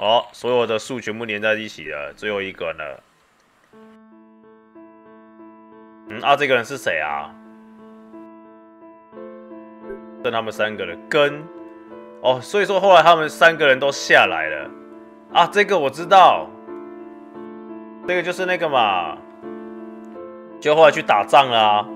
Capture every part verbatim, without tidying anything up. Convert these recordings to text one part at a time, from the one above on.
哦，所有的数全部连在一起了，最后一个了。嗯啊，这个人是谁啊？剩他们三个了，根。哦，所以说后来他们三个人都下来了。啊，这个我知道，这个就是那个嘛，就后来去打仗啦、啊。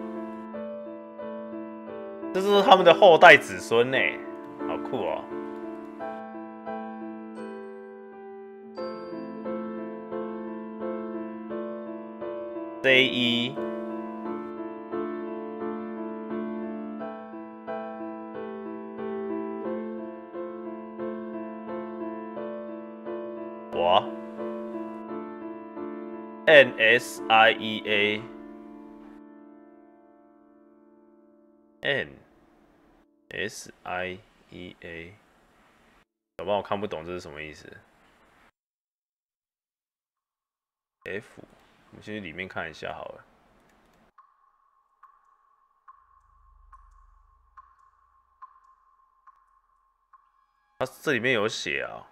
这是他们的后代子孙呢，好酷哦。C 一。我 N S I E A N S I E A， 搞不好我看不懂这是什么意思。F， 我们先去里面看一下好了。它这里面有写啊。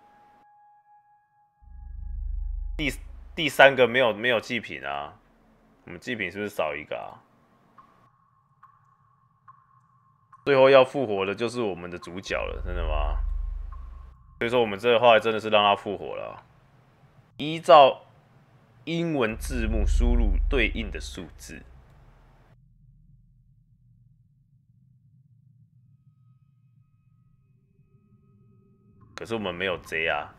第第三个没有没有祭品啊，我们祭品是不是少一个啊？最后要复活的就是我们的主角了，真的吗？所以说我们这个后来真的是让他复活了。依照英文字幕输入对应的数字。可是我们没有 J 啊。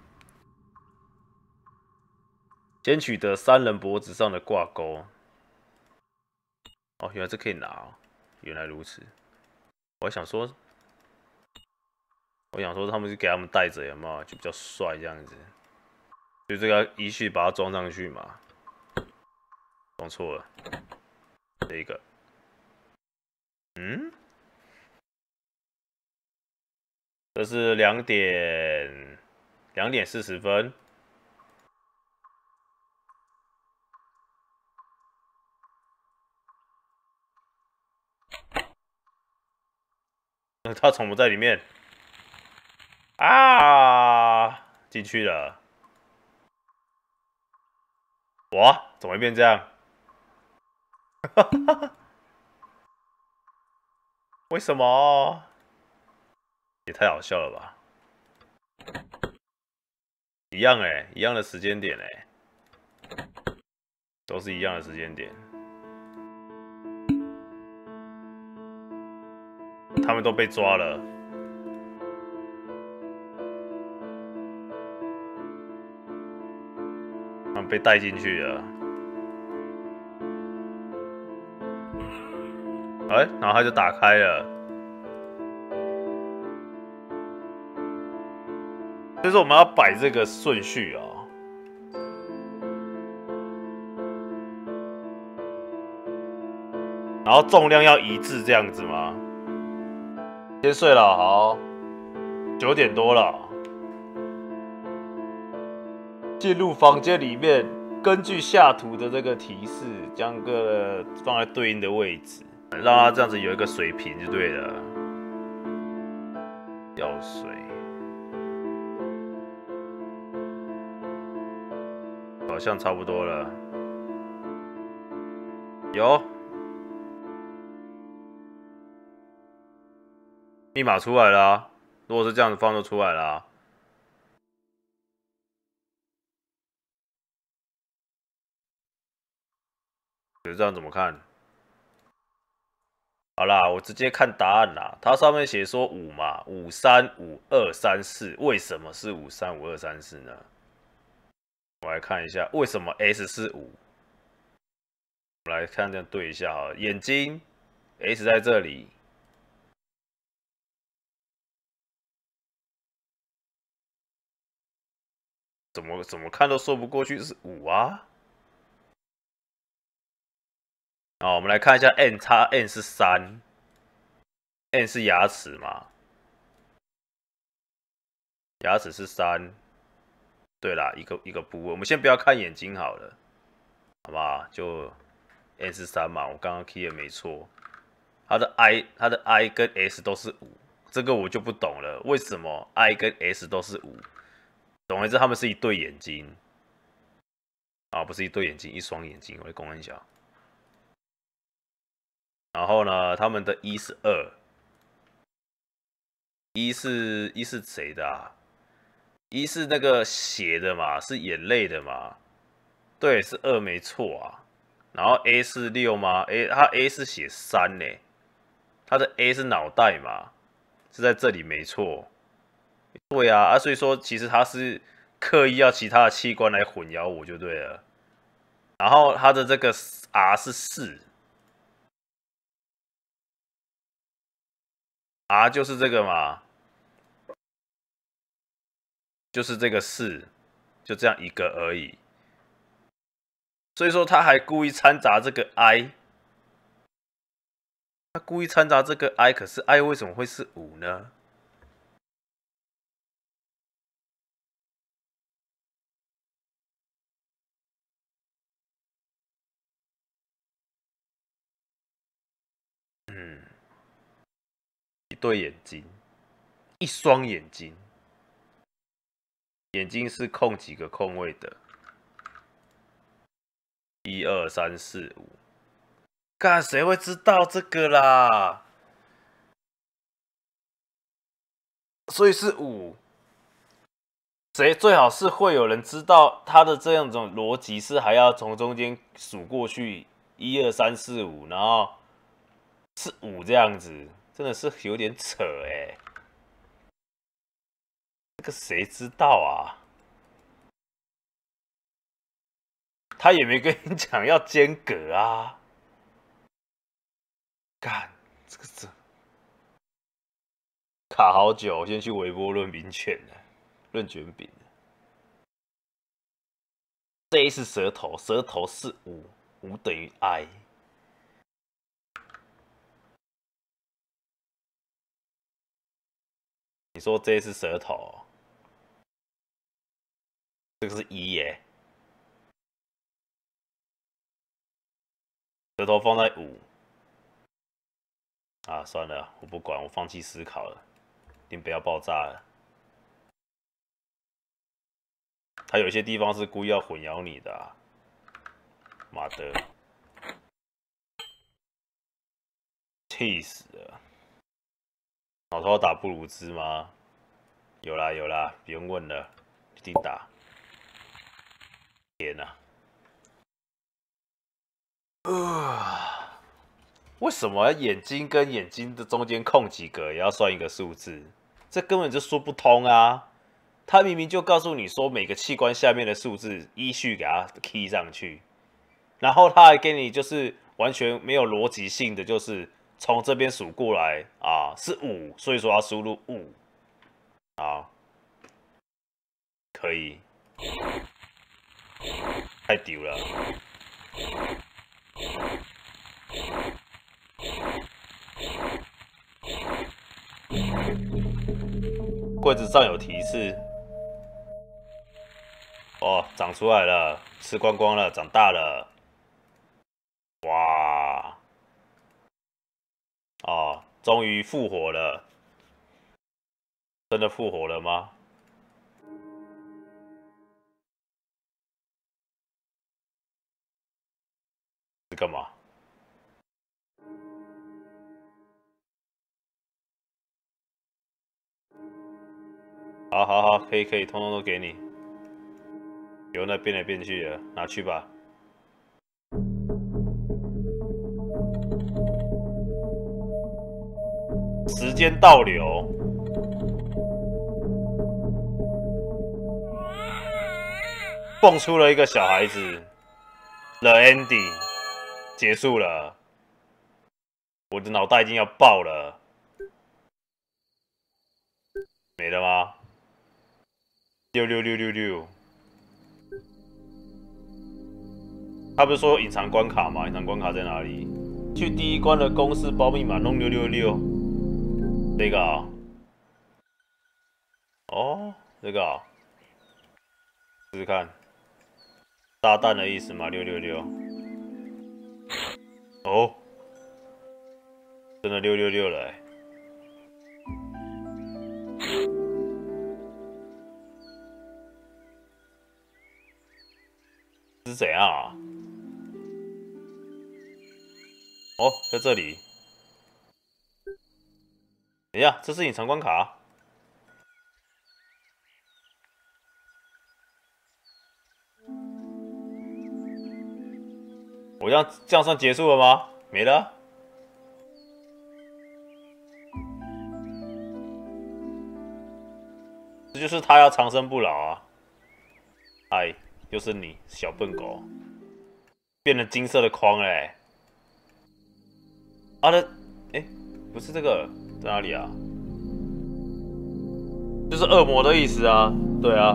先取得三人脖子上的挂钩。哦，原来这可以拿哦，原来如此。我还想说，我想说他们是给他们带着，有没有就比较帅这样子？所以这个依序把它装上去嘛。装错了，这一个，嗯，这是两点两点四十分。他宠物在里面啊，进去了。哇，怎么会变这样？为什么？也太好笑了吧！一样哎、欸，一样的时间点哎、欸，都是一样的时间点。他们都被抓了。他们被带进去了。哎、欸，然后他就打开了。就是我们要摆这个顺序哦。然后重量要一致，这样子吗？先睡了，好，九点多了。进入房间里面，根据下图的这个提示，将个放在对应的位置，让它这样子有一个水平就对了。药水，好像差不多了。有。密码出来了、啊，如果是这样子放就出来了、啊。可是这样怎么看？好啦，我直接看答案啦。它上面写说五嘛，五三五二三四，为什么是五三五二三四呢？我来看一下，为什么 S 是五？我来看这样对一下哈，眼睛 S 在这里。怎么怎么看都说不过去是五啊！好，我们来看一下 n 叉 n 是三 ，n 是牙齿嘛？牙齿是三。对啦，一个一个部位，我们先不要看眼睛好了，好不好？就 n 是三嘛，我刚刚 key 的没错。它的 i 它的 i 跟 s 都是五，这个我就不懂了，为什么 i 跟 s 都是五？ 总而言之，他们是一对眼睛啊，不是一对眼睛，一双眼睛。我来公安一下。然后呢，他们的一是二，一是一是谁的啊？一是那个血的嘛，是眼泪的嘛？对，是二没错啊。然后 A 是六吗 ？A 它 A 是写三呢，它的 A 是脑袋嘛，是在这里没错。对啊，啊，所以说其实他是刻意要其他的器官来混淆我就对了。然后他的这个 R 是四 ，R 就是这个嘛，就是这个四，就这样一个而已。所以说他还故意掺杂这个 I， 他故意掺杂这个 I， 可是 I 为什么会是五呢？嗯，一对眼睛，一双眼睛，眼睛是空几个空位的？一二三四五，干谁会知道这个啦？所以是五。谁最好是会有人知道他的这样种逻辑是还要从中间数过去一二三四五，然后是五这样子，真的是有点扯哎、欸。这个谁知道啊？他也没跟你讲要间隔啊。干，这个这卡好久，我先去微波论饼卷了，论卷饼。J 是舌头，舌头是五，五等于 I。你说 J 是舌头，这个是一耶，舌头放在五。啊，算了，我不管，我放弃思考了，一定不要爆炸了。他有些地方是故意要混淆你的啊，妈的，气死了！老头打布鲁兹吗？有啦有啦，不用问了，一定打。天哪！呃，为什么眼睛跟眼睛的中间空几格也要算一个数字？这根本就说不通啊！他明明就告诉你说每个器官下面的数字依序给它 key 上去，然后他还给你就是完全没有逻辑性的，就是从这边数过来啊是五，所以说要输入五。好，可以，太丢了。柜子上有提示。哦，长出来了，吃光光了，长大了。哇！哦，终于复活了。真的复活了吗？是干嘛？好好好，可以可以，通通都给你。不用再变来变去的，拿去吧。时间倒流。蹦出了一个小孩子 ，The Ending 结束了，我的脑袋已经要爆了，没了吗？六六六六六，他不是说隐藏关卡吗？隐藏关卡在哪里？去第一关的公司报密码弄六六六，这个啊，哦，这个啊，试试看。炸弹的意思吗？六六六。哦，真的六六六了哎、欸。 是怎样啊？哦，在这里。等一下，这是你闯关卡。我这样这样算结束了吗？没了。这就是他要长生不老啊！哎，又是你，小笨狗，变成金色的框嘞、欸！啊的，哎、欸，不是这个，在哪里啊？就是恶魔的意思啊，对啊。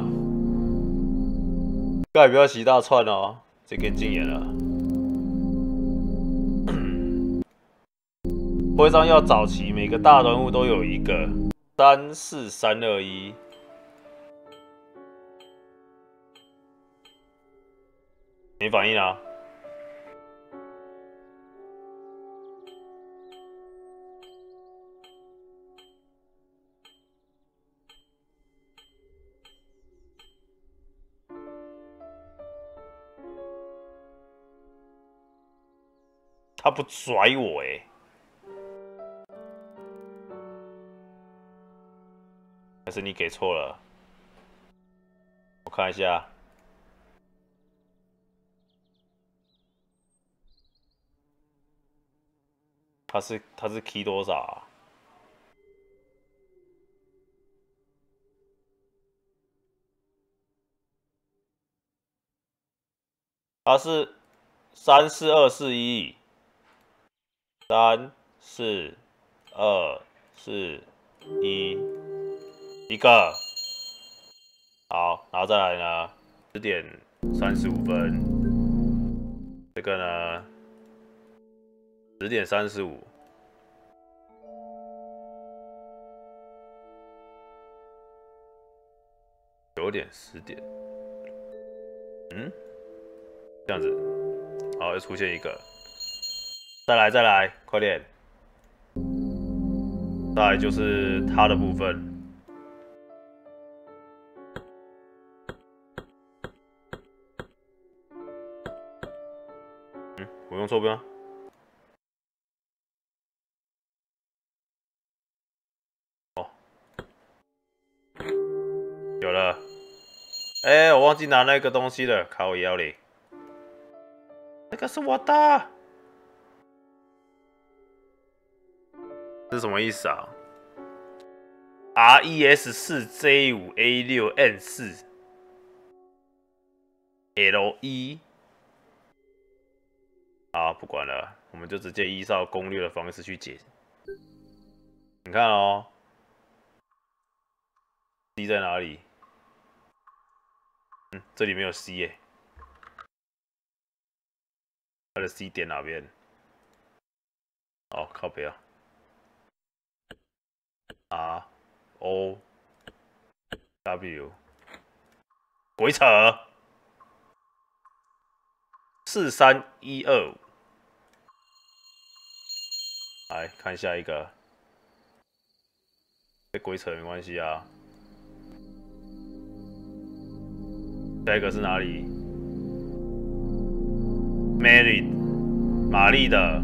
盖不要洗大串哦，这个禁言了。徽章要早期，每个大人物都有一个。三四三二一。没反应啊。他不拽我哎、欸，还是你给错了？我看一下，他是他是 key 多少啊？他是三四二四一，三四二四一，一个。好，然后再来呢，十点三十五分，这个呢，十点三十五，九点十点，嗯，这样子，好，又出现一个，再来再来，快点，再来就是它的部分。嗯，我用错标。哦，有了。哎、欸，我忘记拿那个东西了，卡我腰里。那个是我的。这是什么意思啊 ？R E S 四 J 五 A 六 N 四 L 一。好，不管了，我们就直接依照攻略的方式去解。你看哦 ，C 在哪里？嗯，这里没有 C 耶、欸。它的 C 点哪边？哦，靠北啊。R O W 鬼扯。四三一二五，来看下一个。被鬼扯没关系啊。下一个是哪里 ？Mary， 玛丽的。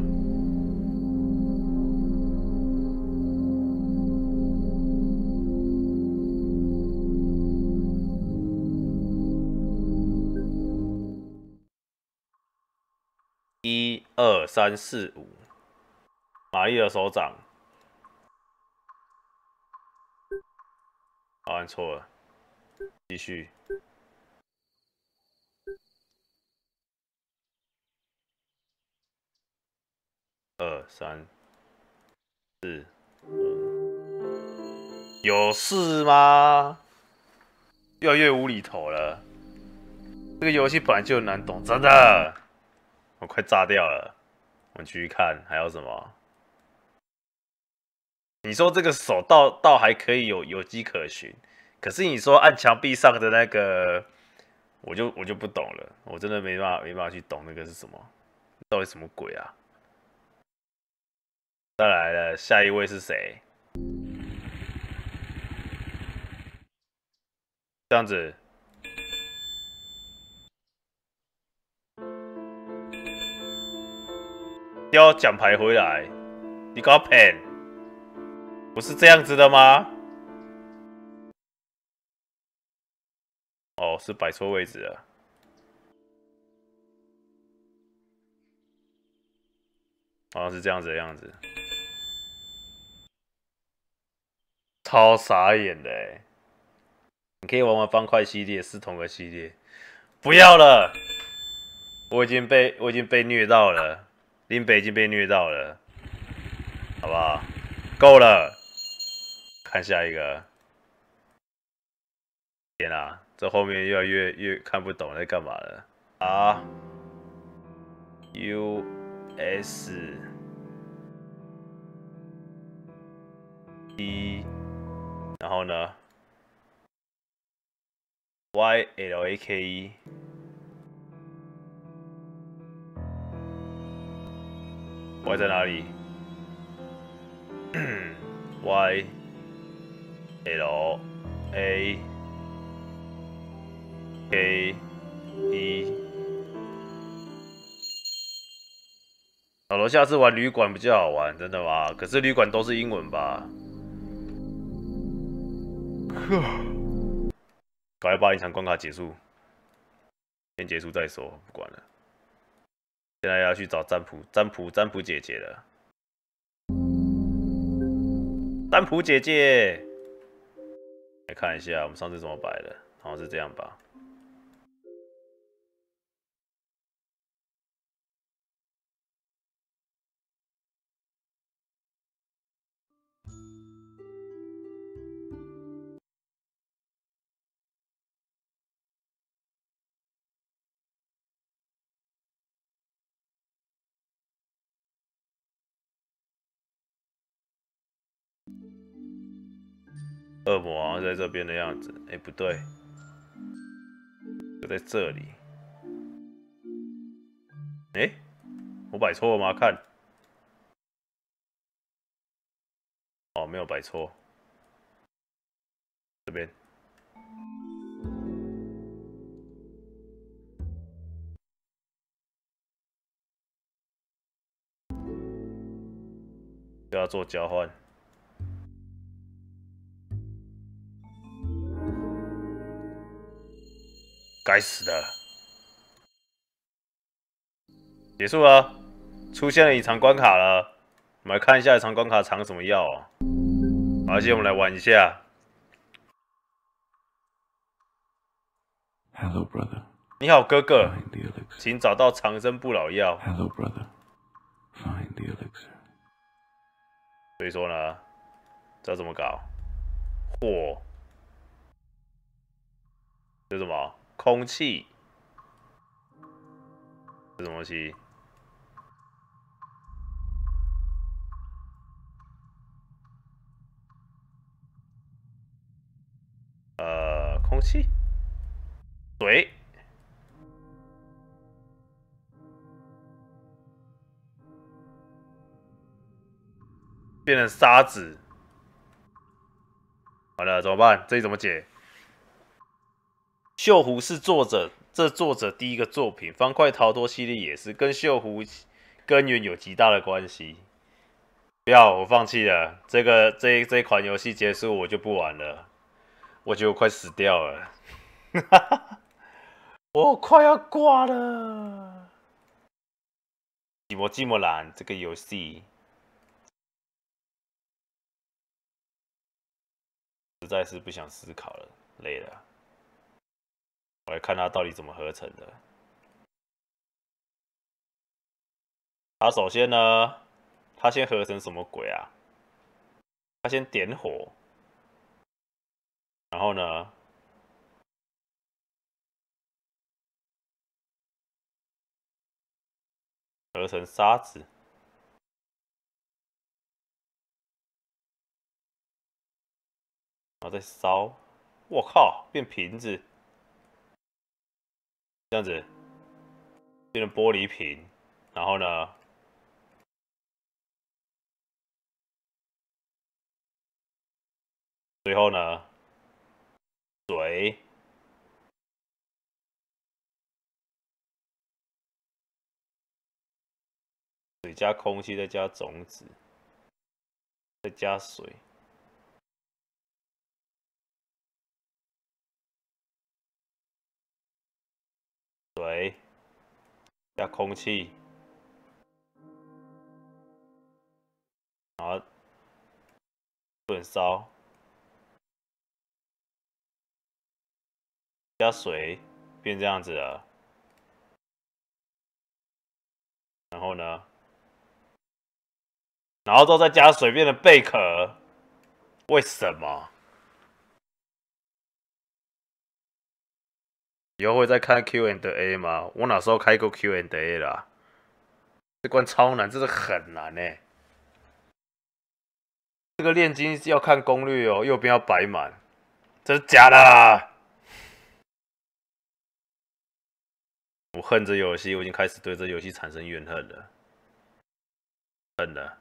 一二三四五，玛丽的手掌。好，按错了，继续。二三四五，有事吗？越来越无厘头了。这个游戏本来就很难懂，真的，我快炸掉了。我们继续看还有什么？你说这个手倒倒还可以有有迹可循，可是你说按墙壁上的那个，我就我就不懂了，我真的没办法没办法去懂那个是什么，到底什么鬼啊？再来了，下一位是谁？这样子， 交奖牌回来，你搞骗？不是这样子的吗？哦，是摆错位置了。好像是这样子的样子，超傻眼的哎！你可以玩玩方块系列，是同个系列。不要了，我已经被我已经被虐到了，林北已经被虐到了，好不好？够了，看下一个。天啊，这后面越来越越看不懂在干嘛了。R U S T， 然后呢 Y L A K E。Y 在哪里？Y L A K E。好了，下次玩旅馆比较好玩，真的吗？可是旅馆都是英文吧？赶快把一场关卡结束，先结束再说，不管了。现在要去找占卜、占卜、占卜姐姐了。占卜姐姐，来看一下我们上次怎么摆的，好像是这样吧。恶魔好像在这边的样子，哎、欸，不对，就在这里。哎、欸，我摆错了吗？看，哦，没有摆错，这边。就要做交换。该死的！结束了，出现了隐藏关卡了。我们来看一下隐藏关卡藏什么药哦。好，现在我们来玩一下。 Hello, brother. 你好，哥哥， Find the elixir. 请找到长生不老药。 Hello, brother. Find the elixir. 所以说呢，这怎么搞？火，这是什么？空气，这什么东西？呃，空气，水，变成沙子。完了，怎么办？这里怎么解？锈湖是作者，这作者第一个作品，方块逃脱系列也是跟锈湖根源有极大的关系。不要，我放弃了。这个这这款游戏结束，我就不玩了。我觉得我快死掉了，我快要挂了。寂寞寂寞蓝这个游戏实在是不想思考了，累了。我来看它到底怎么合成的。它首先呢，它先合成什么鬼啊？它先点火，然后呢，合成沙子，然后再烧。我靠，变瓶子，这样子变成玻璃瓶，然后呢？最后呢，水，水加空气，再加种子，再加水。水加空气，然后炖烧，加水变这样子了。然后呢？然后之后再加水变成贝壳，为什么？以后会再看 Q and A 吗？我哪时候开过 Q and A 啦？这关超难，真的很难呢。这个炼金要看攻略哦，右边要摆满，这是假的。我恨这游戏，我已经开始对这游戏产生怨恨了，恨了。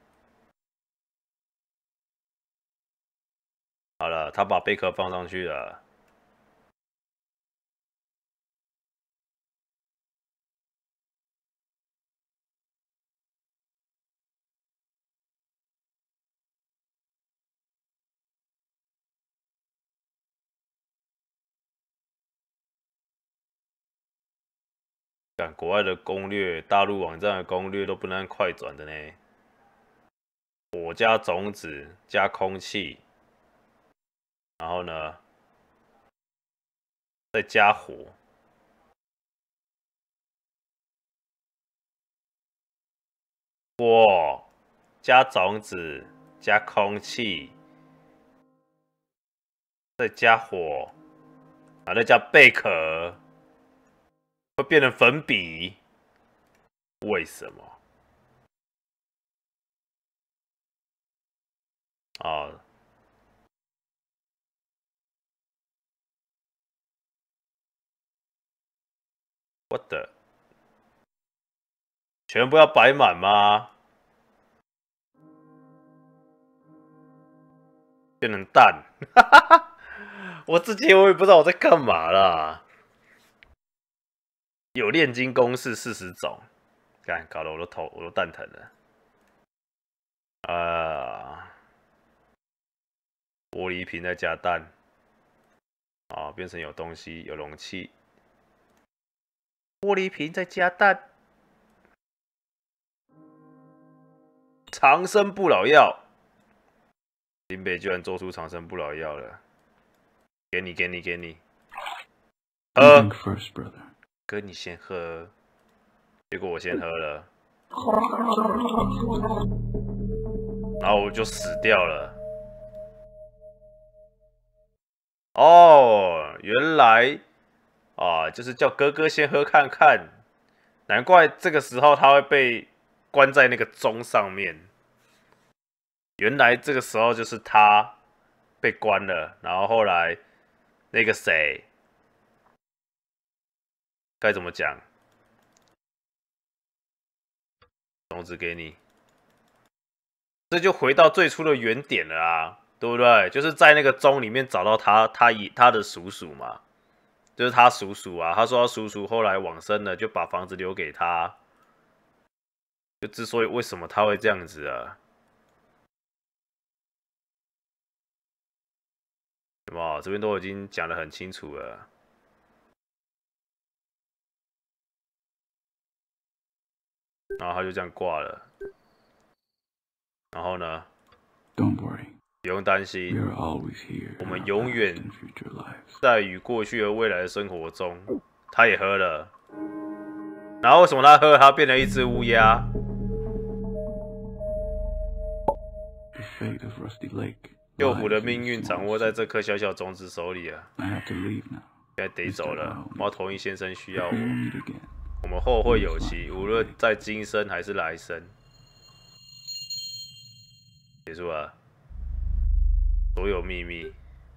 好了，他把贝壳放上去了。干国外的攻略，大陆网站的攻略都不能按快转的呢。火加种子加空气，然后呢，再加火。火加种子加空气，再加火，然后再加贝壳。会变成粉笔，为什么？啊，我的，全部要摆满吗？变成蛋，我自己我也不知道我在干嘛啦。有炼金公式四十种，干搞得我都头我都蛋疼了。啊，玻璃瓶再加蛋，啊，变成有东西有容器。玻璃瓶再加蛋，长生不老药。林北居然做出长生不老药了，给你给你给你，喝。哥，你先喝，结果我先喝了，然后我就死掉了。哦，原来啊，就是叫哥哥先喝看看，难怪这个时候他会被关在那个钟上面。原来这个时候就是他被关了，然后后来那个谁。该怎么讲？种子给你，这就回到最初的原点了啊，对不对？就是在那个钟里面找到他，他以他的叔叔嘛，就是他叔叔啊。他说他叔叔后来往生了，就把房子留给他。就之所以为什么他会这样子啊？什么？这边都已经讲得很清楚了。然后他就这样挂了。然后呢？ Don't worry， 不用担心， we are always here 我们永远 in future lives 在与过去和未来的生活中。他也喝了，然后为什么他喝了，他变成一只乌鸦？ The fate of Rusty Lake 幼虎的命运掌握在这颗小小种子手里啊！ I have to leave now 现在得走了。猫头鹰先生需要我， We'll meet again 我们后会有期，无论在今生还是来生。结束了，所有秘密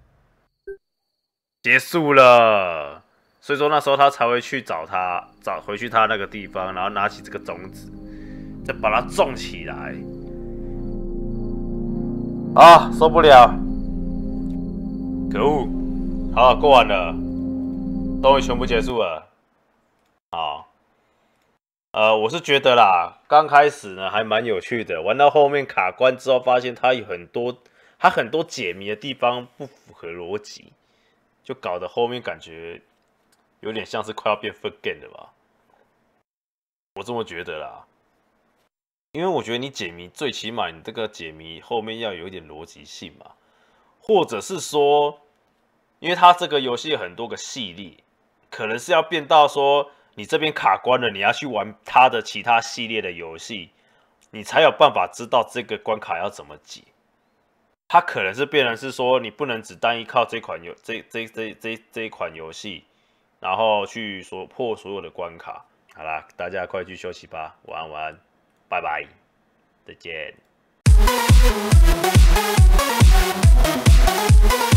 结束了。所以说那时候他才会去找他，找回去他那个地方，然后拿起这个种子，再把它种起来。啊，受不了！可恶！好，过完了，终于全部结束了。好。 呃，我是觉得啦，刚开始呢还蛮有趣的，玩到后面卡关之后，发现它有很多它很多解谜的地方不符合逻辑，就搞得后面感觉有点像是快要变 full game 了吧。我这么觉得啦，因为我觉得你解谜最起码你这个解谜后面要有一点逻辑性嘛，或者是说，因为它这个游戏有很多个系列，可能是要变到说你这边卡关了，你要去玩它的其他系列的游戏，你才有办法知道这个关卡要怎么解。它可能是变成是说，你不能只单依靠这款游这这这这这一款游戏，然后去所破所有的关卡。好啦，大家快去休息吧，晚安晚安，拜拜，再见。